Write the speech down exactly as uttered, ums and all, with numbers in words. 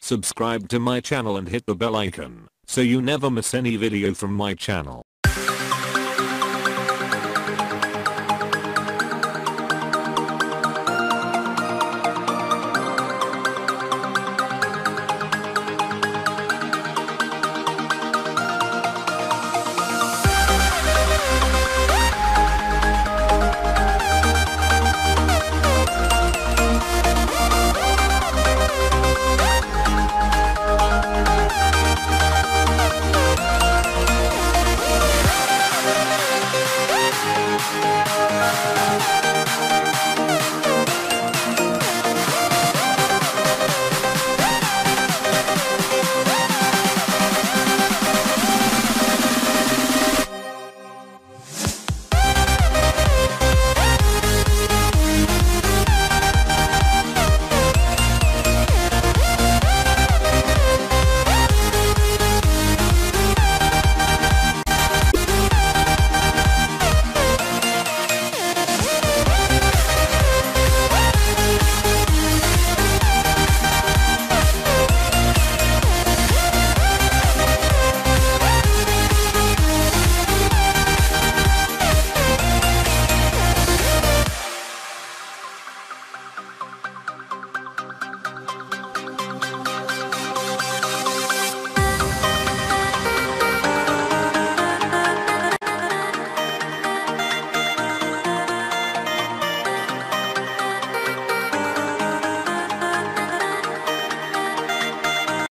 Subscribe to my channel and hit the bell icon so you never miss any video from my channel.